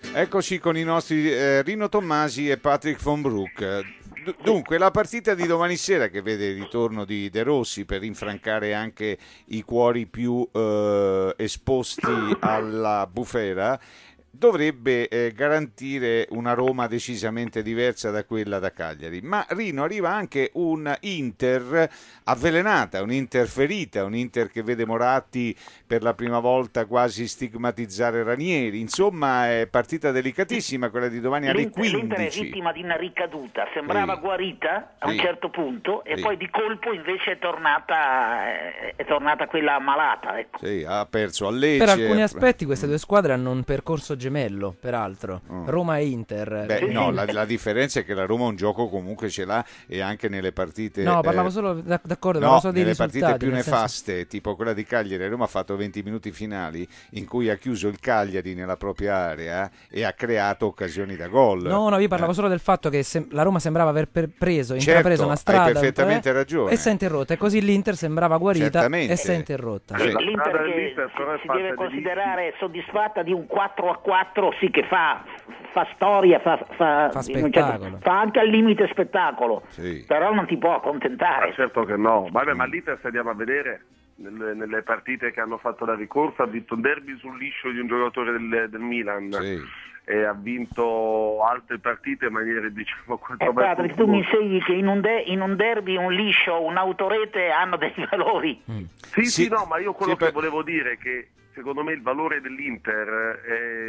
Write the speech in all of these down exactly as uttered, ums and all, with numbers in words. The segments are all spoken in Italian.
Eccoci con i nostri eh, Rino Tommasi e Patrick von Broek. D- dunque, la partita di domani sera che vede il ritorno di De Rossi per rinfrancare anche i cuori più eh, esposti alla bufera dovrebbe eh, garantire una Roma decisamente diversa da quella da Cagliari. Ma Rino, arriva anche un Inter avvelenata, un Inter ferita, un Inter che vede Moratti per la prima volta quasi stigmatizzare Ranieri. Insomma, è partita delicatissima quella di domani alle L'Inter, quindici. L'Inter è vittima di una ricaduta, sembrava sì. guarita a sì. un certo punto e sì. poi di colpo invece è tornata, è tornata quella ammalata. Ecco. Sì, ha perso a Lecce. Per alcuni aspetti queste due squadre hanno un percorso gemello, peraltro. Mm. Roma e Inter. Beh, Sì, no, sì. la, la differenza è che la Roma un gioco comunque ce l'ha e anche nelle partite... No, parlavo eh, solo, d'accordo, No, parlavo solo dei nelle risultati, partite più nel senso- nefaste, tipo quella di Cagliari, Roma ha fatto venti minuti finali in cui ha chiuso il Cagliari nella propria area e ha creato occasioni da gol. No, no, io parlavo Eh. solo del fatto che sem- la Roma sembrava aver per- preso, Certo, intrapreso una hai strada perfettamente eh, ragione. e si è interrotta, e così l'Inter sembrava guarita Certamente. e si è interrotta. Sì. L'Inter strada che dell'Inter però è si, si fatta deve di considerare soddisfatta di un quattro a quattro, sì, che fa, fa storia, fa, fa, Fa in un certo- spettacolo. fa anche al limite spettacolo, Sì. però non ti può Ma accontentare. certo che no, vabbè, ma l'Inter, se andiamo a vedere nelle, nelle partite che hanno fatto la ricorsa, ha vinto un derby sul liscio di un giocatore del, del Milan Sì. e ha vinto altre partite in maniera, diciamo, quanto Eh, Patrick, tu mi insegni che in un, de- in un derby un liscio, un'autorete hanno dei valori. Mm. Sì, Sì. sì, no, ma io quello Sì, che per- volevo dire è che secondo me il valore dell'Inter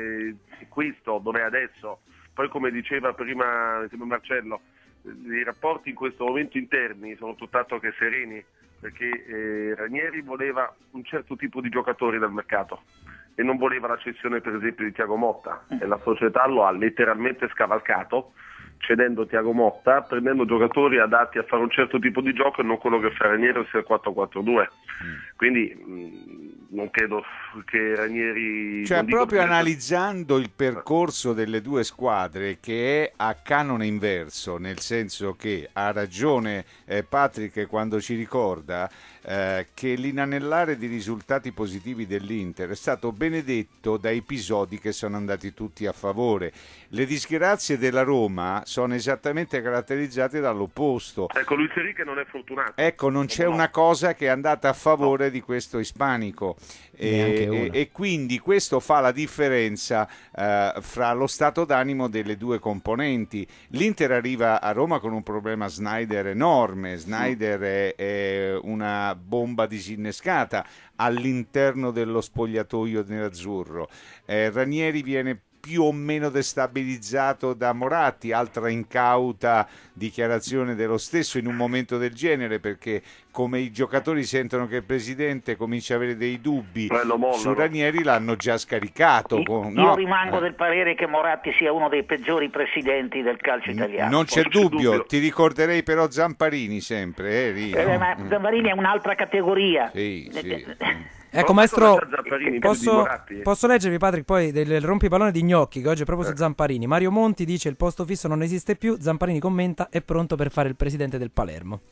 è questo, dove è adesso. Poi, come diceva prima Marcello, i rapporti in questo momento interni sono tutt'altro che sereni, perché eh, Ranieri voleva un certo tipo di giocatori dal mercato e non voleva la cessione, per esempio, di Thiago Motta, e la società lo ha letteralmente scavalcato cedendo Thiago Motta, prendendo giocatori adatti a fare un certo tipo di gioco e non quello che fa Ranieri, ossia il quattro quattro due. Quindi mh, non credo che Ranieri... Cioè, non dico proprio che- analizzando il percorso delle due squadre, che è a canone inverso, nel senso che ha ragione eh, Patrick quando ci ricorda eh, che l'inanellare di risultati positivi dell'Inter è stato benedetto da episodi che sono andati tutti a favore. Le disgrazie della Roma sono esattamente caratterizzate dall'opposto. Ecco, Luis Enrique non è fortunato. Ecco, non c'è No. una cosa che è andata a favore di questo ispanico Neanche e, una. e- e quindi questo fa la differenza eh, fra lo stato d'animo delle due componenti. L'Inter arriva a Roma con un problema Snyder enorme, Snyder è, è una bomba disinnescata all'interno dello spogliatoio nerazzurro. Eh, Ranieri viene più o meno destabilizzato da Moratti, altra incauta dichiarazione dello stesso in un momento del genere, perché come i giocatori sentono che il presidente comincia a avere dei dubbi Eh, lo mollano. su Ranieri, l'hanno già scaricato. Io con- io no, rimango eh, del parere che Moratti sia uno dei peggiori presidenti del calcio italiano. non c'è Non c'è dubbio, dubbio. ti ricorderei però Zamparini sempre, eh, Rino? Eh, ma Mm. Zammarini è un'altra categoria. Sì, sì. Ecco, Ma maestro, cosa c'ha Zapparini più di posso, Moratti? posso leggervi, Patrick, poi del rompipallone di Gnocchi, che oggi è proprio Eh. su Zamparini. Mario Monti dice: il posto fisso non esiste più. Zamparini commenta: è pronto per fare il presidente del Palermo.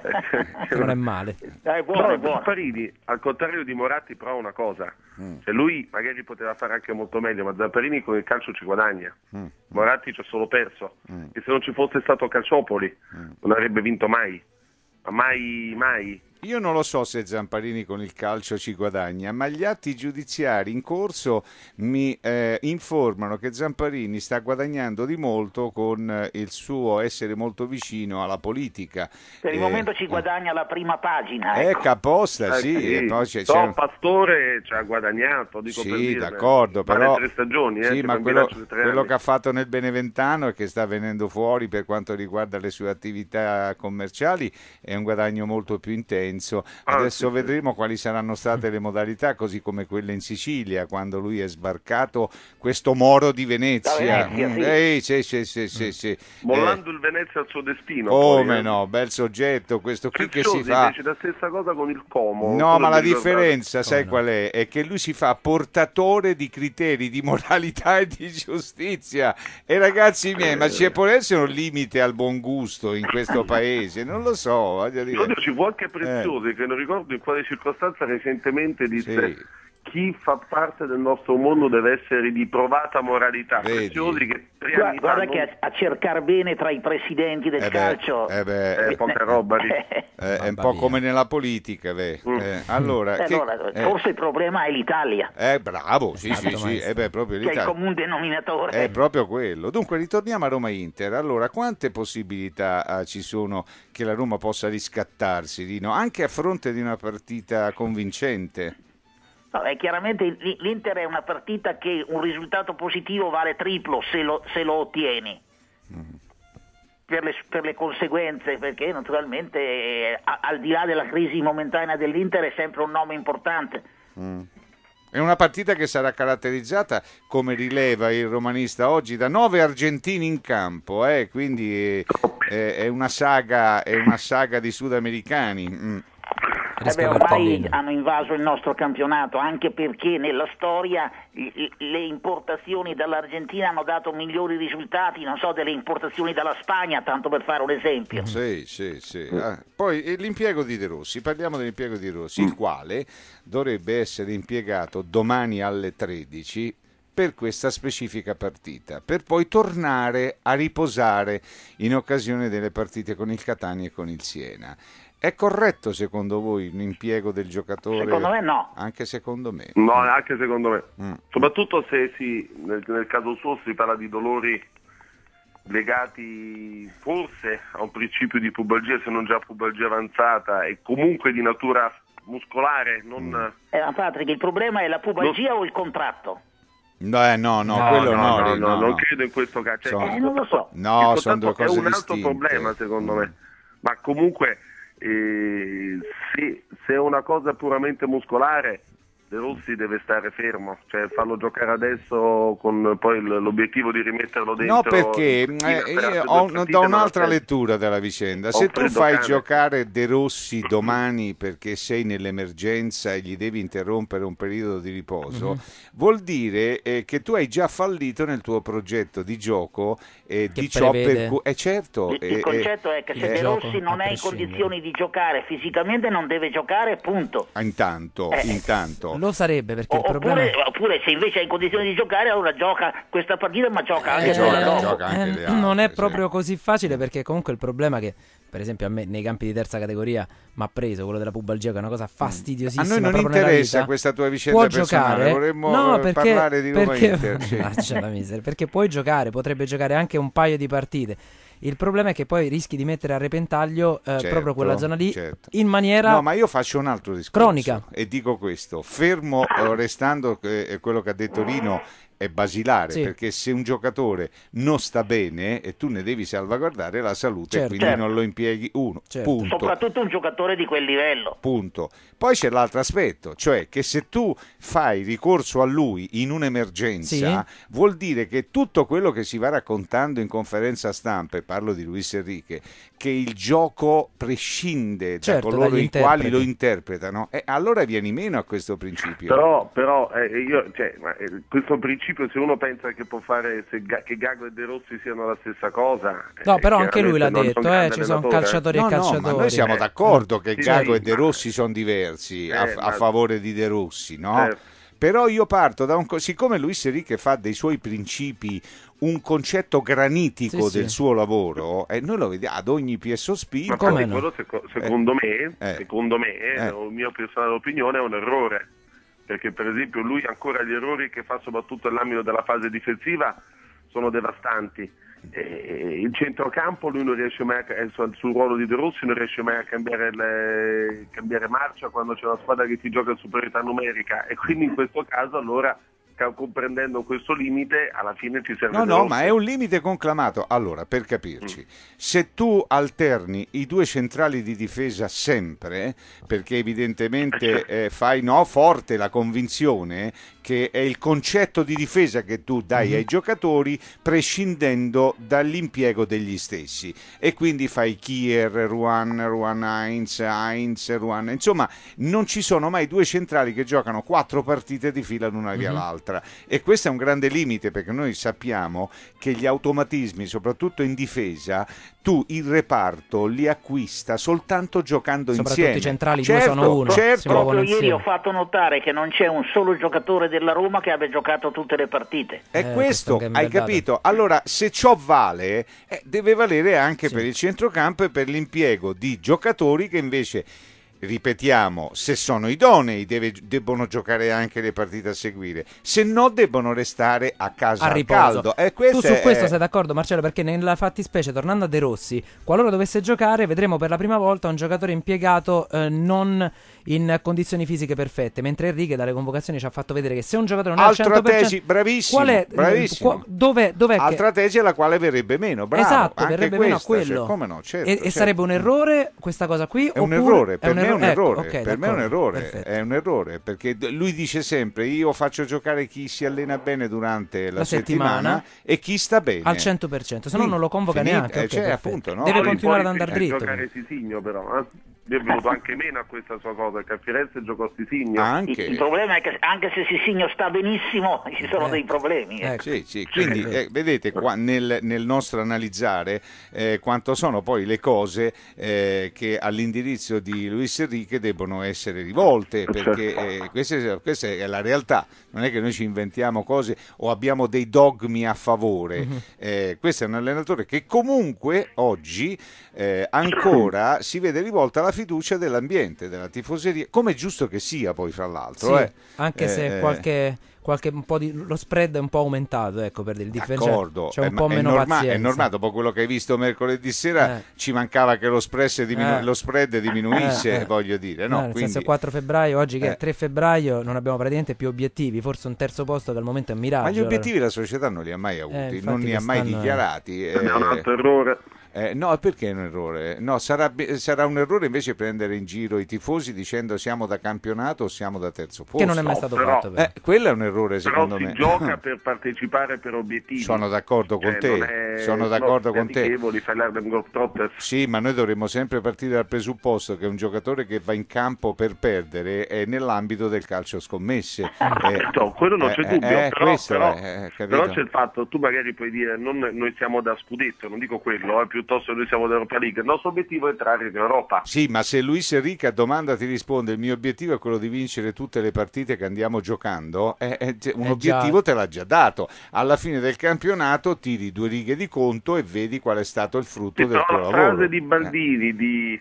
Che non è male. Dai, è buono, No, è buono. Zapparini, al contrario di Moratti, prova una cosa. Mm. Cioè, lui magari poteva fare anche molto meglio, ma Zapparini con il calcio ci guadagna. Mm. Moratti ci ha solo perso. Mm. E se non ci fosse stato Calciopoli, Mm. non avrebbe vinto mai. Ma mai, mai. Io non lo so se Zamparini con il calcio ci guadagna, ma gli atti giudiziari in corso mi eh, informano che Zamparini sta guadagnando di molto con eh, il suo essere molto vicino alla politica. Per il Eh, momento ci guadagna la prima pagina. È ecco. caposta, Eh, sì. E poi c'è, c'è Don un- Pastore ci ha guadagnato, dico per Sì, dire. d'accordo, Vale però tre stagioni, eh, sì, tipo ma un quello, bilancio di tre quello anni. che ha fatto nel Beneventano e che sta venendo fuori per quanto riguarda le sue attività commerciali è un guadagno molto più intenso. Ah, Adesso sì, sì. vedremo quali saranno state le modalità, così come quelle in Sicilia, quando lui è sbarcato, questo Moro di Venezia. Da Venezia, Mm, sì. eh, sì, sì, sì, sì, sì. Mollando il Venezia al suo destino. Eh, come poi, eh. no, bel soggetto, questo qui che Preziosi, si fa... invece, la stessa cosa con il Como. No, quello ma la vi ricordate? differenza, sai no? qual è? È che lui si fa portatore di criteri di moralità e di giustizia. E ragazzi miei, ma ci può essere un limite al buon gusto in questo paese? Non lo so, voglio dire. Oddio, ci fu anche Eh. Preziosi, che non ricordo in quale circostanza recentemente disse Sì. chi fa parte del nostro mondo deve essere di provata moralità. Vedi? Preziosi che tre Guarda, anni guarda fa che non- a, a cercare bene tra i presidenti del Eh beh, calcio... eh beh, eh, poca roba lì. Eh, è un Mamma po' mia. come nella politica, beh. Mm. Eh, allora, Eh, che- allora, eh, forse il problema è l'Italia, eh, bravo, sì, sì, Esatto, sì, maestro. eh beh, proprio che è il l'Italia. comune denominatore. È proprio quello. Dunque, ritorniamo a Roma-Inter. Allora, quante possibilità eh, ci sono che la Roma possa riscattarsi, Rino, anche a fronte di una partita convincente? No, eh, chiaramente l- l'Inter è una partita che un risultato positivo vale triplo se lo, se lo ottieni. Per le, per le conseguenze, perché naturalmente eh, a- al di là della crisi momentanea dell'Inter è sempre un nome importante. È una partita che sarà caratterizzata, come rileva il romanista oggi, da nove argentini in campo, eh, quindi eh, è, è una saga, è una saga di sudamericani. Mm. Eh beh, Riscover ormai pallino. hanno invaso il nostro campionato, anche perché nella storia i- i- le importazioni dall'Argentina hanno dato migliori risultati, non so, delle importazioni dalla Spagna, tanto per fare un esempio. Sì, sì, sì. Ah, poi eh, l'impiego di De Rossi, parliamo dell'impiego di De Rossi, il quale dovrebbe essere impiegato domani alle tredici per questa specifica partita, per poi tornare a riposare in occasione delle partite con il Catania e con il Siena. È corretto secondo voi l'impiego del giocatore? Secondo me no. Anche secondo me. No, anche secondo me. Mm. Soprattutto se si, nel, nel caso suo si parla di dolori legati forse a un principio di pubalgia, se non già pubalgia avanzata, e comunque di natura muscolare, non... Eh, ma Patrick, il problema è la pubalgia o il contratto? No, eh, no, no, No, quello no, no, no, Ri- no, no, non no. credo in questo caso. Cioè, Sono- Eh, non lo so. No, il sono due contratto cose è un altro distinte. problema secondo Mm. me, ma comunque eh, se, se è una cosa puramente muscolare, De Rossi deve stare fermo, cioè farlo giocare adesso con poi l- l'obiettivo di rimetterlo dentro. No, perché in- eh, per altre io due ho partite do non un'altra ha senso. lettura della vicenda. Ho Se un tu freddo fai cane. giocare De Rossi domani perché sei nell'emergenza e gli devi interrompere un periodo di riposo, vuol dire eh, che tu hai già fallito nel tuo progetto di gioco e Che di ciò per prevede- cui... Eh certo, Il, eh, il eh, concetto è che se il De gioco, Rossi a non è in prescindere. condizioni di giocare fisicamente non deve giocare, punto. intanto, Eh, intanto. Lo sarebbe perché O- il problema oppure, oppure se invece è in condizioni di giocare allora gioca questa partita ma gioca anche Eh, quella gioca, dopo. gioca anche le altre, non è sì. proprio così facile perché comunque il problema è che per esempio a me nei campi di terza categoria mi ha preso quello della pubalgia che è una cosa fastidiosissima. A noi non proprio nella interessa vita. questa tua vicenda Può personale, giocare, vorremmo no, eh, perché, parlare di Roma perché, Inter. Sì. Mannaggia la miseria, perché puoi giocare, potrebbe giocare anche un paio di partite. Il problema è che poi rischi di mettere a repentaglio eh, Certo, proprio quella zona lì certo. in maniera No, ma io faccio un altro discorso cronica. e dico questo, fermo eh, restando eh, quello che ha detto Rino è basilare, Sì. perché se un giocatore non sta bene e tu ne devi salvaguardare la salute, Certo. quindi Certo. non lo impieghi uno, Certo. punto. Soprattutto un giocatore di quel livello. Punto. Poi c'è l'altro aspetto, cioè che se tu fai ricorso a lui in un'emergenza, Sì. vuol dire che tutto quello che si va raccontando in conferenza stampa, e parlo di Luis Enrique, che il gioco prescinde Certo, da coloro dagli i quali interpreti. lo interpretano, e allora vieni meno a questo principio. Però, però eh, io, cioè, ma, eh, questo principio, se uno pensa che può fare se Ga- che Gago e De Rossi siano la stessa cosa, No, eh, però anche lui l'ha chiaramente non- detto, non eh, grande ci sono allenatore. calciatori No, e no, calciatori. ma noi siamo Eh, d'accordo che sì, Gago sì, e De ma- Rossi sono diversi a, Eh, a ma- favore di De Rossi, no? Certo. Però io parto da un... co- siccome Luis Enrique fa dei suoi principi un concetto granitico Sì, del sì. suo lavoro, e noi lo vediamo ad ogni piesso Ma spinto. Come poi no? quello seco- secondo me, Eh. secondo me, Eh. la mia personale opinione, è un errore. Perché per esempio lui ancora gli errori che fa soprattutto nell'ambito della fase difensiva sono devastanti. E il centrocampo lui non riesce mai a, eh, sul sul ruolo di De Rossi non riesce mai a cambiare, le, cambiare marcia quando c'è una squadra che ti gioca in superiorità numerica, e quindi in questo caso allora, ca- comprendendo questo limite, alla fine ci serve No, De no, Rossi. ma è un limite conclamato. Allora, per capirci, se tu alterni i due centrali di difesa sempre, perché evidentemente eh, fai no, forte la convinzione che è il concetto di difesa che tu dai ai giocatori, prescindendo dall'impiego degli stessi, e quindi fai Kier, Ruan, Ruan Heinz, Heinz, Ruan, insomma non ci sono mai due centrali che giocano quattro partite di fila l'una via l'altra. un'altra, e questo è un grande limite, perché noi sappiamo che gli automatismi, soprattutto in difesa, tu il reparto li acquista soltanto giocando soprattutto insieme. i centrali certo, due sono uno, certo. si muovono Proprio ieri insieme. ho fatto notare che non c'è un solo giocatore della Roma che abbia giocato tutte le partite. È Eh, questo, questo è un hai bel capito? Allora, se ciò vale, eh, deve valere anche Sì. per il centrocampo e per l'impiego di giocatori che invece, ripetiamo, se sono idonei deve, debbono giocare anche le partite a seguire, se no debbono restare a casa a al riposo. caldo. E Tu su è- questo sei d'accordo, Marcello? Perché nella fattispecie, tornando a De Rossi, qualora dovesse giocare, vedremo per la prima volta un giocatore impiegato eh, non in condizioni fisiche perfette, mentre Enrique dalle convocazioni ci ha fatto vedere che se un giocatore non è al Altra cento per cento, tesi, bravissimo, qual è, bravissimo. qua- dov'è, dov'è che- Altra tesi alla quale verrebbe meno, bravo. esatto, anche verrebbe meno a questa, quello. cioè, come no, certo, e, e certo. sarebbe un errore questa cosa qui? È un oppure errore, per me è un erro- ecco, errore, ok, per me è un d'accordo, errore, perfetto. è un errore, perché d- lui dice sempre io faccio giocare chi si allena bene durante la, La settimana, settimana e chi sta bene. al cento per cento, se no Sì, non lo convoca finita, neanche. eh, ok, cioè, perfetto. appunto, no? Deve Poi- continuare poi ad andare fece dritto. giocare Sisigno però, eh? Mi è venuto anche meno a questa sua cosa, che a Firenze giocò Sisigno. Anche. Il, il problema è che anche se Sisigno sta benissimo ci sono Eh. dei problemi. eh. Ecco. Sì, sì, quindi eh, vedete qua nel, nel nostro analizzare eh, quanto sono poi le cose eh, che all'indirizzo di Luis Enrique debbono essere rivolte, perché eh, questa, è, questa è la realtà, non è che noi ci inventiamo cose o abbiamo dei dogmi a favore. Eh, questo è un allenatore che comunque oggi eh, ancora si vede rivolta la fiducia dell'ambiente, della tifoseria, come è giusto che sia poi fra l'altro. Sì, eh. anche Eh, se eh, qualche, qualche un po' di lo spread è un po' aumentato, ecco, per il differenziale D'accordo, c'è un eh, po' ma è, meno norma- pazienza. è normale, dopo quello che hai visto mercoledì sera Eh. ci mancava che lo, spread diminu- Eh. lo spread diminuisse, Eh, eh. voglio dire, No, no? nel Quindi, senso quattro febbraio, oggi che Eh. è tre febbraio non abbiamo praticamente più obiettivi, forse un terzo posto che al momento è un miraggio. ma gli obiettivi la società non li ha mai avuti, infatti non li ha mai quest'anno è- dichiarati. È un eh, altro errore. Eh, no, perché è un errore? No, sarà, be- sarà un errore invece prendere in giro i tifosi dicendo siamo da campionato o siamo da terzo posto. che non è mai stato però- fatto. però. Eh, quello è un errore Però secondo si me. gioca per partecipare per obiettivi. Sono d'accordo con Cioè, te, non è- sono d'accordo no, con te. amichevoli, fai l'Arden Globetrotters. Sì, ma noi dovremmo sempre partire dal presupposto che un giocatore che va in campo per perdere è nell'ambito del calcio scommesse. Eh, No, quello non eh, c'è eh, dubbio, eh, però, questo però- è, eh, capito? però c'è il fatto, tu magari puoi dire non, noi siamo da scudetto, non dico quello, eh, piuttosto noi siamo d'Europa League, il nostro obiettivo è entrare in Europa. Sì, ma se Luis Enrique a domanda ti risponde il mio obiettivo è quello di vincere tutte le partite che andiamo giocando, eh, eh, te- un Eh, obiettivo già. te l'ha già dato. Alla fine del campionato tiri due righe di conto e vedi qual è stato il frutto Sì, del però tuo la lavoro. frase di Baldini di,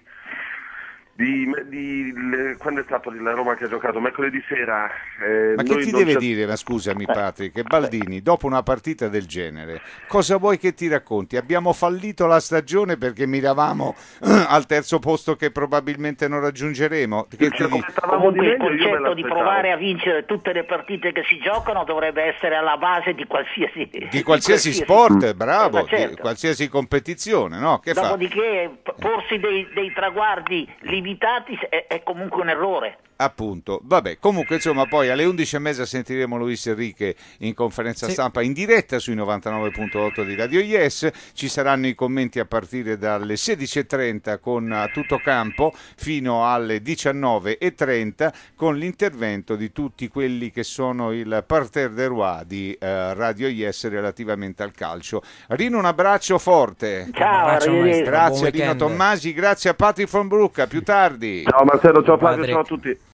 di, di- le- quando è stato la Roma che ha giocato? Mercoledì sera. eh, Ma che noi ti non deve c'è- dire, ma scusami Patrick, che Baldini dopo una partita del genere, cosa vuoi che ti racconti? Abbiamo fallito la stagione perché miravamo al terzo posto che probabilmente non raggiungeremo? Che ti Cioè, dico? come stavamo Comunque di il meglio, io me concetto di l'aspettavo. provare a vincere tutte le partite che si giocano dovrebbe essere alla base di qualsiasi Di qualsiasi sport, bravo, Eh, ma certo. di qualsiasi competizione, no? Che fa? Dopodiché p- porsi dei, dei traguardi limitati è, è comunque un errore. Appunto, vabbè, comunque insomma poi alle undici e mezza sentiremo Luis Enrique in conferenza Sì. stampa in diretta sui novantanove virgola otto di Radio Yes, ci saranno i commenti a partire dalle sedici e trenta con A Tutto Campo fino alle diciannove e trenta con l'intervento di tutti quelli che sono il parterre de roi di eh, Radio Yes relativamente al calcio. Rino, un abbraccio forte. Ciao, abbraccio, arrivederci. maestro. Grazie a Buon Rino weekend. Tommasi, grazie a Patrick von Broek, a più tardi. Ciao Marcello, ciao Flavio, Patrick. ciao a tutti.